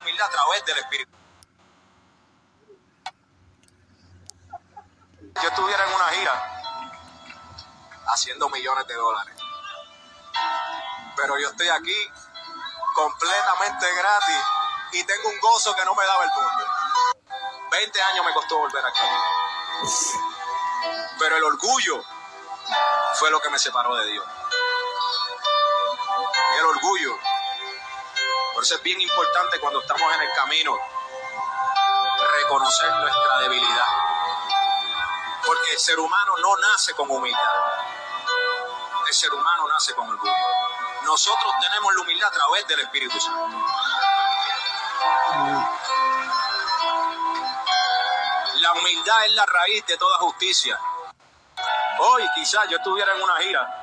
humildad a través del Espíritu. Yo estuviera en una gira haciendo millones de dólares, pero yo estoy aquí completamente gratis y tengo un gozo que no me daba el mundo. 20 años me costó volver acá, pero el orgullo fue lo que me separó de Dios. El orgullo. Por eso es bien importante cuando estamos en el camino reconocer nuestra debilidad, porque el ser humano no nace con humildad, el ser humano nace con orgullo. Nosotros tenemos la humildad a través del Espíritu Santo. La humildad es la raíz de toda justicia. Hoy quizás yo estuviera en una gira